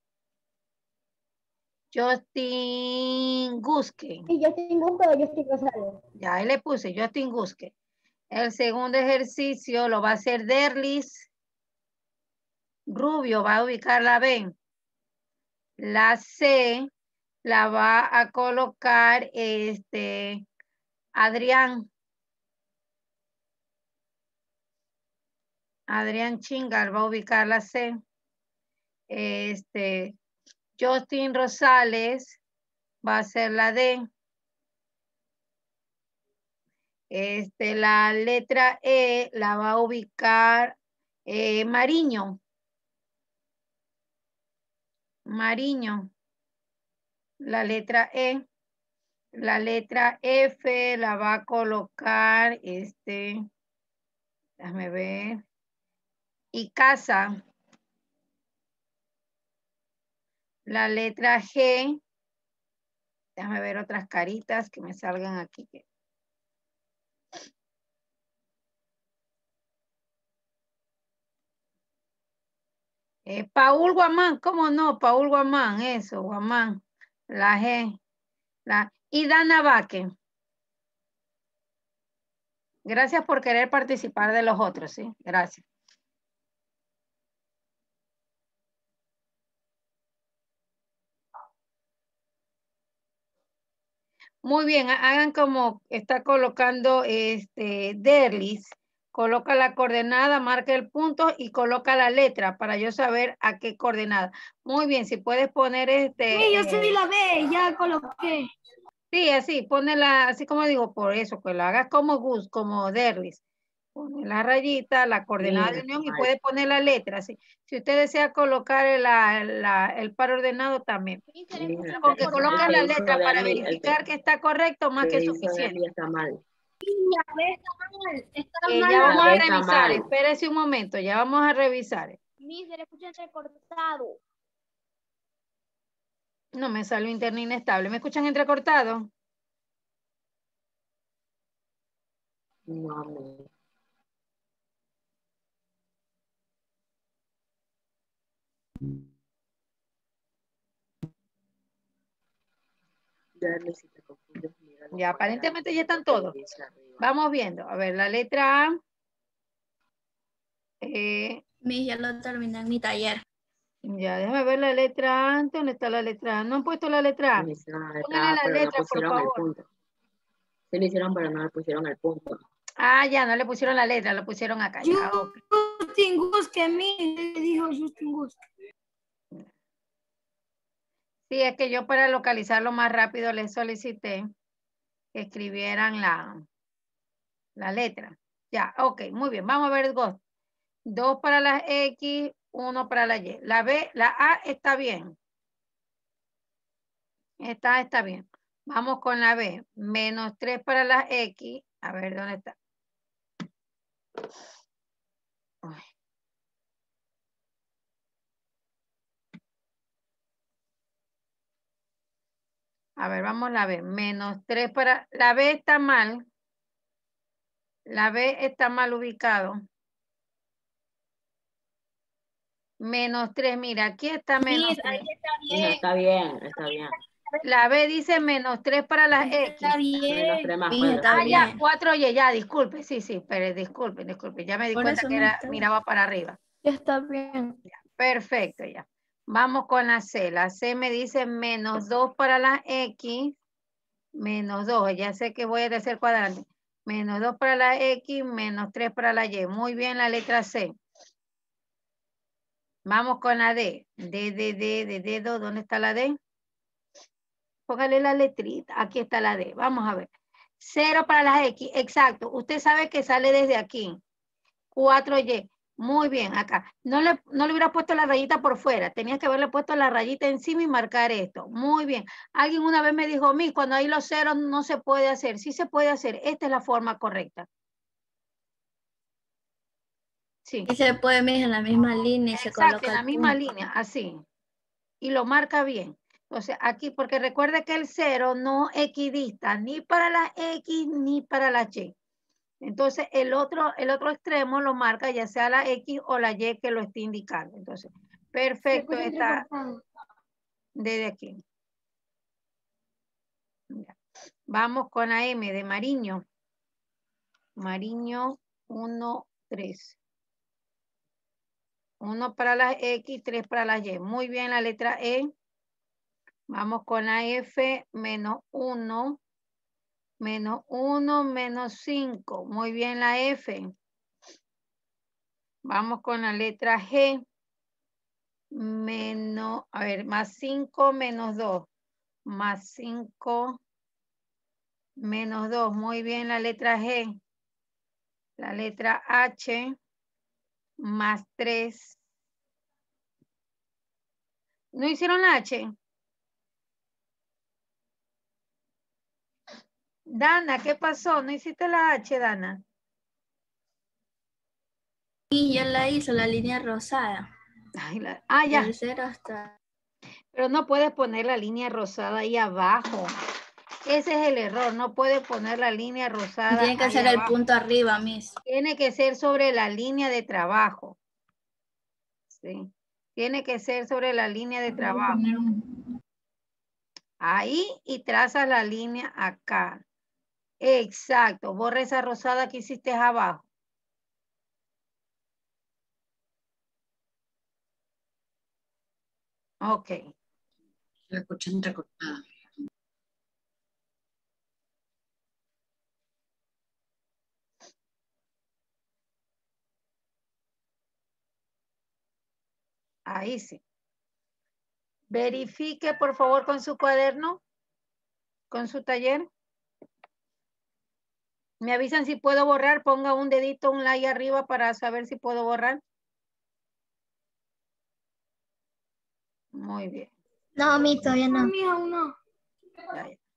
Guske. Y Justin Gusto o Justin Rosales. Ya, ahí le puse Justin Guske. El segundo ejercicio lo va a hacer Derlis Rubio, va a ubicar la B. La C la va a colocar Adrián Chingal va a ubicar la C. Justin Rosales va a ser la D. La letra E la va a ubicar Mariño. La letra E. La letra F la va a colocar déjame ver. Y casa. La letra G. Déjame ver otras caritas que me salgan aquí. Paul Guamán, ¿cómo no? Paul Guamán, eso, Guamán. La G. Y Dana Vaque. Gracias por querer participar de los otros, ¿sí? Gracias. Muy bien, hagan como está colocando Derlis. Coloca la coordenada, marca el punto y coloca la letra para yo saber a qué coordenada. Muy bien, si puedes poner Sí, yo soy la B, ya coloqué. Sí, así, ponela, así como digo, por eso, que lo hagas como Gus, como Derlis. Pone la rayita, la coordenada de unión y puede poner la letra. ¿Sí? Si usted desea colocar el par ordenado también. Con que coloquen la letra para verificar que está correcto, más que suficiente. Está mal. La B está mal. Está mal. Ya vamos a está revisar, mal. espérese un momento, ya vamos a revisar. Se le escucha entrecortado. No me salió internet inestable. ¿Me escuchan entrecortado? No. Ya, aparentemente ya están todos. Vamos viendo. A ver, la letra A. Ya lo terminé en mi taller. Ya, déjame ver la letra A. ¿Dónde está la letra A? ¿No han puesto la letra A? Pónganle la letra, por favor. Se lo hicieron, pero no le pusieron el punto. Ya, no le pusieron la letra, lo pusieron acá. Ya, okay. Justin Guske, a mí le dijo Justin Guske. Sí, es que yo para localizarlo más rápido les solicité que escribieran la letra. Ya, ok, muy bien. Vamos a ver dos. 2 para las X, 1 para la Y. La B, la A está bien. Esta está bien. Vamos con la B. -3 para las X. A ver, ¿dónde está? Ay. A ver, vamos a la B. Menos 3 para... La B está mal. La B está mal ubicado. Menos 3, mira, aquí está menos Miss, 3. ahí está Hija, bien. está bien, está bien. La B dice menos 3 para las X. Está Menos bien. 3 más Mija, menos está Ah, tres. ya, bien. 4Y, ya, disculpe, sí, pero disculpe. Ya me di Por cuenta eso que no era, está bien. miraba para arriba. Ya está bien. Perfecto, ya. Vamos con la C. La C me dice menos 2 para la X, menos 2. Ya sé que voy a hacer cuadrante. Menos 2 para la X, menos 3 para la Y. Muy bien, la letra C. Vamos con la D. De dedo, ¿dónde está la D? Póngale la letrita. Aquí está la D. Vamos a ver. 0 para las X, exacto. Usted sabe que sale desde aquí. 4Y. Muy bien, acá. No le hubiera puesto la rayita por fuera. Tenías que haberle puesto la rayita encima y marcar esto. Muy bien. Alguien una vez me dijo, Miss, cuando hay los ceros no se puede hacer. Sí se puede hacer. Esta es la forma correcta. Sí. Y se puede, mija, en la misma línea y se Exacto, coloca en la el misma punto. línea, así. Y lo marca bien. Entonces, aquí, porque recuerde que el 0 no equidista ni para la X ni para la Y. Entonces, el otro extremo lo marca ya sea la X o la Y que lo esté indicando. Entonces, perfecto está desde aquí. Ya. Vamos con la M de Mariño. Mariño 1, 3. 1 para las X, 3 para las Y. Muy bien, la letra E. Vamos con la F, menos 1. Menos 1, menos 5. Muy bien la F. Vamos con la letra G. Menos, a ver, más 5, menos 2. Más 5, menos 2. Muy bien la letra G. La letra H, más 3. ¿No hicieron la H? Dana, ¿qué pasó? ¿No hiciste la H, Dana? Y ya la hizo, la línea rosada. Ay, ya. Del 0 hasta... Pero no puedes poner la línea rosada ahí abajo. Ese es el error. No puedes poner la línea rosada Tiene que ahí ser el abajo. punto arriba, Miss. Tiene que ser sobre la línea de trabajo. Sí. Tiene que ser sobre la línea de trabajo. Ahí y trazas la línea acá. Exacto. Borra esa rosada que hiciste abajo. Ok. Se escucha entrecortada. Ahí sí. Verifique, por favor, con su cuaderno, con su taller. Me avisan si puedo borrar. Ponga un dedito, un like arriba para saber si puedo borrar. Muy bien. No, mi todavía no. Ya, ya.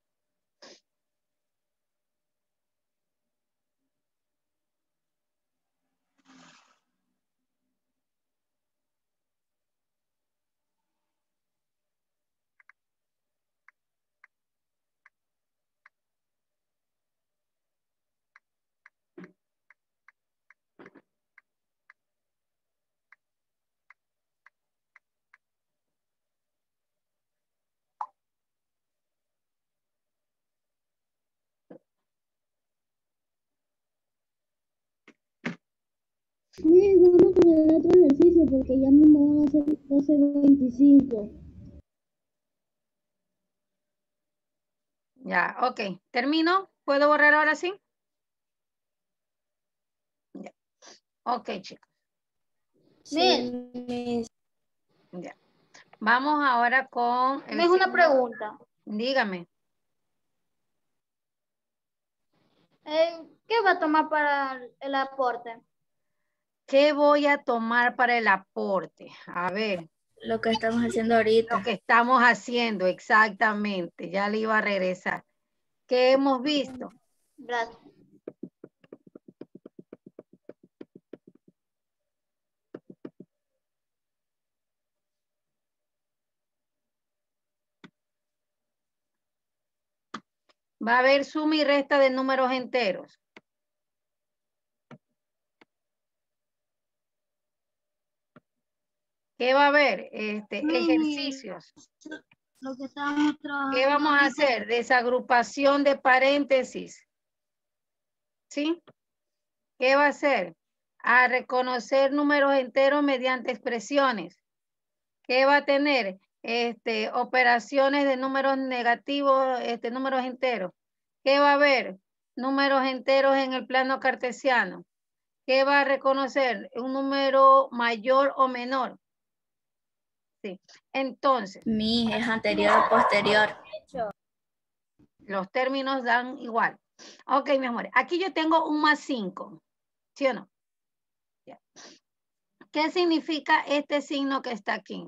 Miss, vamos con el otro ejercicio porque ya mismo van a ser 12:25. Ya, ok. ¿Termino? ¿Puedo borrar ahora sí? Ya. Ok, chicos. Sí, Miss. Ya. Vamos ahora con el Es una signo. pregunta. Dígame. ¿Qué va a tomar para el aporte? ¿Qué voy a tomar para el aporte? A ver, Lo que estamos haciendo lo ahorita. que estamos haciendo exactamente. Ya le iba a regresar. ¿Qué hemos visto? Gracias. Va a haber suma y resta de números enteros. ¿Qué va a haber? Ejercicios. Lo que estábamos trabajando. ¿Qué vamos a hacer? Desagrupación de paréntesis. ¿Sí? ¿Qué va a hacer? A reconocer números enteros mediante expresiones. ¿Qué va a tener? Operaciones de números negativos, números enteros. ¿Qué va a haber? Números enteros en el plano cartesiano. ¿Qué va a reconocer? Un número mayor o menor. Sí. Entonces. Mi es anterior o posterior. Los términos dan igual. Ok, mi amor. Aquí yo tengo un más 5. ¿Sí o no? Ya. ¿Qué significa este signo que está aquí?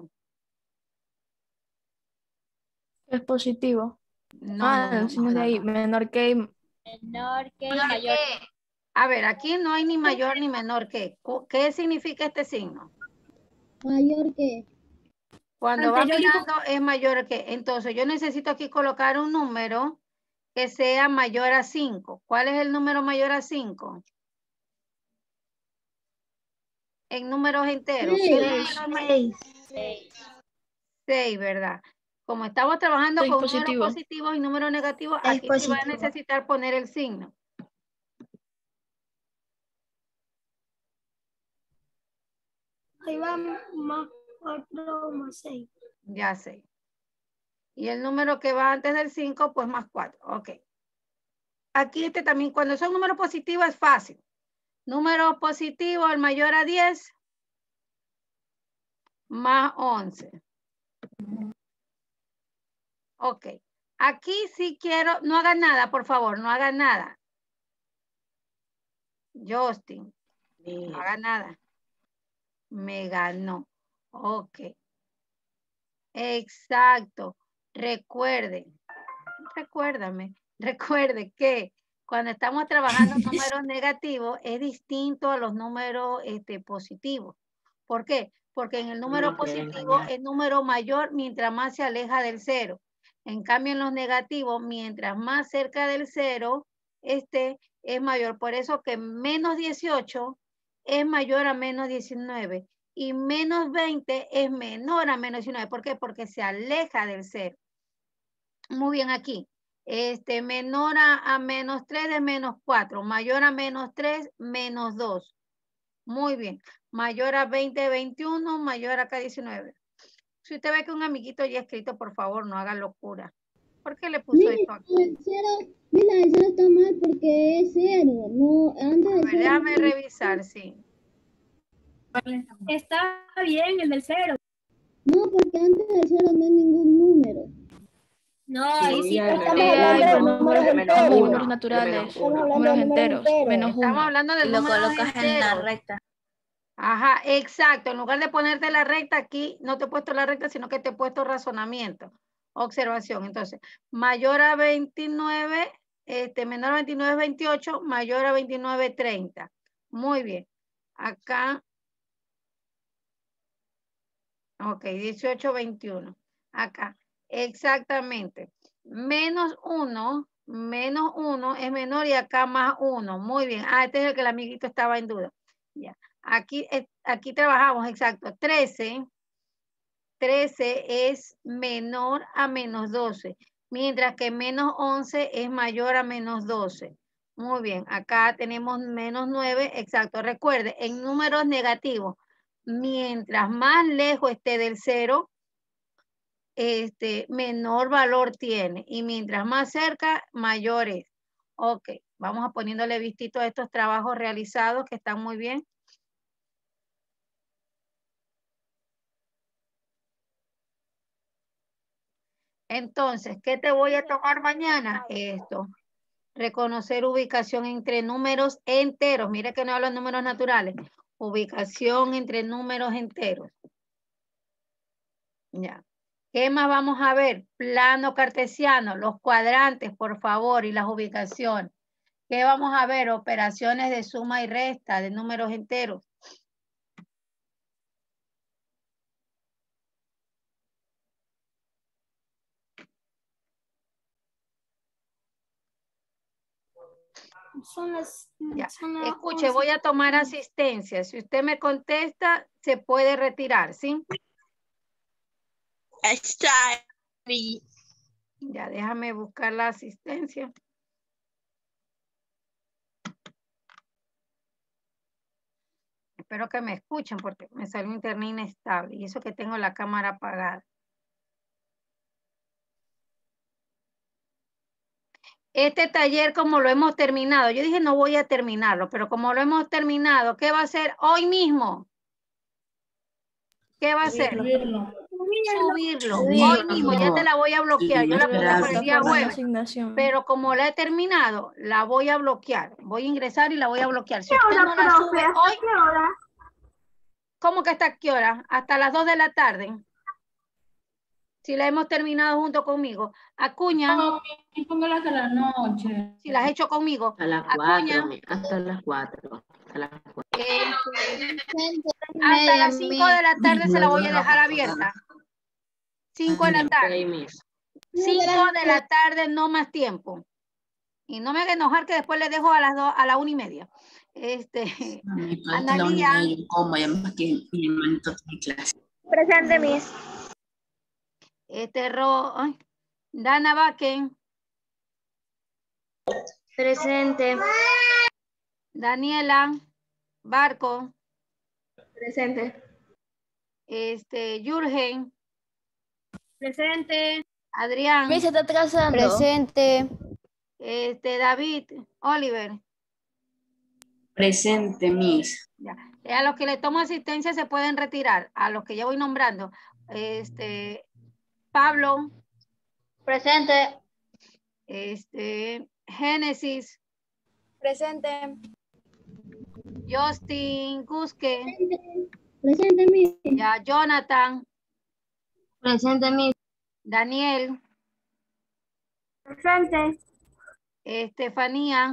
Es positivo. No. El signo de ahí, menor que Menor que mayor. A ver, aquí no hay ni mayor ni menor que. ¿Qué significa este signo? Mayor que. Cuando va Anterior y mirando es mayor que. Entonces yo necesito aquí colocar un número que sea mayor a 5. ¿Cuál es el número mayor a 5? En números enteros. ¿Qué número es mayor? 6, ¿verdad? Como estamos trabajando Seis con números positivo. positivos y números negativos, Seis aquí sí va a positivo. necesitar poner el signo. Ahí va más 4 más 6. Ya sé. Y el número que va antes del 5, pues más 4. Ok. Aquí también, cuando son números positivos es fácil. Número positivo, el mayor a 10, más 11. Ok. Aquí sí quiero, no hagan nada, por favor, no hagan nada. Justin, no haga nada. Me ganó. Ok. Exacto. Recuerde que cuando estamos trabajando números negativos es distinto a los números positivos. ¿Por qué? Porque en el número No quiere positivo engañar. el número mayor mientras más se aleja del cero. En cambio en los negativos, mientras más cerca del cero es mayor. Por eso que menos 18 es mayor a menos 19 y menos 20 es menor a menos 19. ¿Por qué? Porque se aleja del cero. Muy bien aquí. Menor a menos 3 es menos 4. Mayor a menos 3, menos 2. Muy bien. Mayor a 20, 21. Mayor acá 19. Si usted ve que un amiguito ya ha escrito, por favor, no haga locura. ¿Por qué le puso esto aquí? El cero está mal porque es 0. No, antes A del ver, 0. déjame revisar, sí. Está bien el del cero. No, porque antes del 0 no hay ningún número. No, ahí sí. el Sí, menos hay uno, números el menos enteros, uno, números el naturales, menos uno. números enteros, menos Estamos 1. hablando de Y lo números colocas en la enteros. recta. Ajá, exacto. En lugar de ponerte la recta aquí, no te he puesto la recta, sino que te he puesto razonamiento. Observación. Entonces, mayor a 29, menor a 29, 28, mayor a 29, 30. Muy bien. Acá, ok, 18, 21. Acá, exactamente. Menos 1 es menor y acá más 1. Muy bien. Ah, este es el que el amiguito estaba en duda. Ya. Aquí trabajamos, exacto. 13 es menor a menos 12, mientras que menos 11 es mayor a menos 12. Muy bien, acá tenemos menos 9, exacto. Recuerde, en números negativos, mientras más lejos esté del cero, menor valor tiene. Y mientras más cerca, mayor es. Ok, vamos a poniéndole vistito a estos trabajos realizados que están muy bien. Entonces, ¿qué te voy a tomar mañana? Esto. Reconocer ubicación entre números enteros. Mire que no hablo de números naturales. Ubicación entre números enteros. Ya. ¿Qué más vamos a ver? Plano cartesiano, los cuadrantes, por favor, y las ubicaciones. ¿Qué vamos a ver? Operaciones de suma y resta de números enteros. Ya. Escuche, voy a tomar asistencia. Si usted me contesta, se puede retirar, ¿sí? Está bien. Ya, déjame buscar la asistencia. Espero que me escuchen porque me salió internet inestable y eso que tengo la cámara apagada. Este taller, como lo hemos terminado, yo dije no voy a terminarlo, pero como lo hemos terminado, ¿qué va a hacer hoy mismo? ¿Qué va a hacer? Subirlo. Hoy mismo, ya te la voy a bloquear. Yo la puse para el día jueves. Pero como la he terminado, la voy a bloquear. Voy a ingresar y la voy a bloquear. Si usted no la sube hoy, ¿cómo que hasta qué hora? Hasta las 2 de la tarde. Si la hemos terminado junto conmigo. Acuña. Y póngala hasta la noche. Si la has hecho conmigo. A las Acuña. 4, hasta las 4. Hasta las 4. Hasta las 5 de la tarde se la voy a dejar abierta. 5 de la tarde. 5 de la tarde, no más tiempo. Y no me haga enojar que después le dejo a las 2, a la 1:30. Analía. Presente, Miss. Dana Baken. Presente. Daniela Barco. Presente. Jürgen. Presente. Adrián. Miss, se está atrasando. Presente. David. Oliver. Presente, Miss. Ya. A los que le tomo asistencia se pueden retirar. A los que ya voy nombrando. Pablo. Presente. Génesis. Presente. Justin Cusque. Presente, Miss. Ya, Jonathan. Presente, Miss. Daniel. Presente. Estefanía.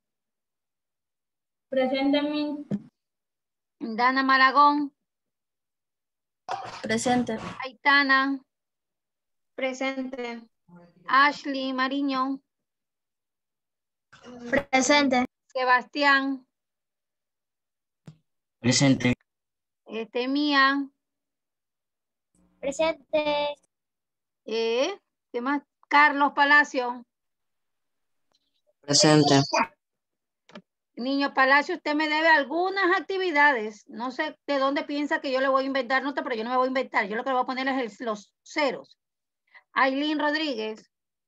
Presente, Miss. Dana Malagón. Presente. Aitana. Presente. Ashley Mariño. Presente. Sebastián. Presente. Mía. Presente. ¿Qué más? Carlos Palacio. Presente. Niño Palacio, usted me debe algunas actividades. No sé de dónde piensa que yo le voy a inventar nota, pero yo no me voy a inventar. Yo lo que le voy a poner es los ceros. Aileen Rodríguez.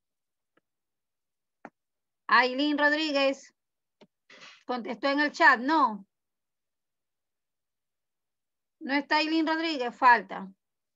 Aileen Rodríguez. Contestó en el chat, no. No está Aileen Rodríguez, falta.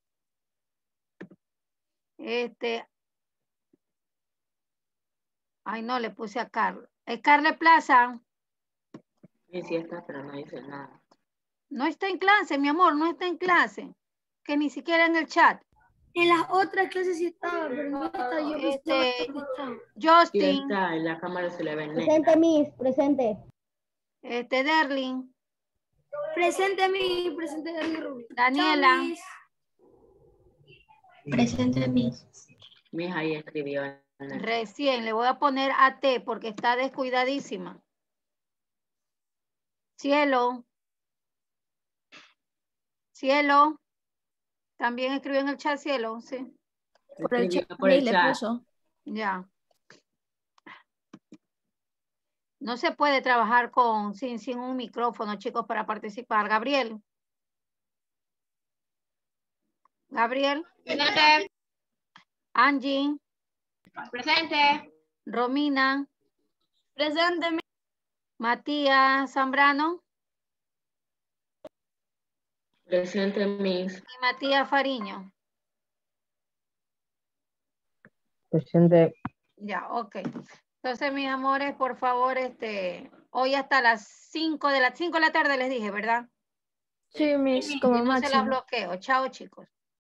Ay, no, le puse a Carlos. Carle Plaza. Sí está, pero no dice nada. No está en clase, mi amor, no está en clase. Que ni siquiera en el chat. En las otras clases sí estaba, pero no está yo. Justin. Sí está, en la cámara se le ve negra. Presente, Miss. Presente. Derlin. Presente, Miss. Presente, Derlin. Daniela. Chao, Miss. Presente, Miss. Miss ahí escribió. Recién le voy a poner AT porque está descuidadísima. Cielo. Cielo. También escribió en el chat Cielo, sí. Por el chat, Por el le chat. puso. Ya. No se puede trabajar sin un micrófono, chicos, para participar. Gabriel. Gabriel. Presente. Angie. Presente. Romina. Presente, Miss. Matías Zambrano. Presente, Miss. Y Matías Fariño. Presente. Ya, ok. Entonces, mis amores, por favor, hoy hasta las 5 de la tarde les dije, ¿verdad? Sí, Miss, Si como no se las máximo. bloqueo. Chao, chicos.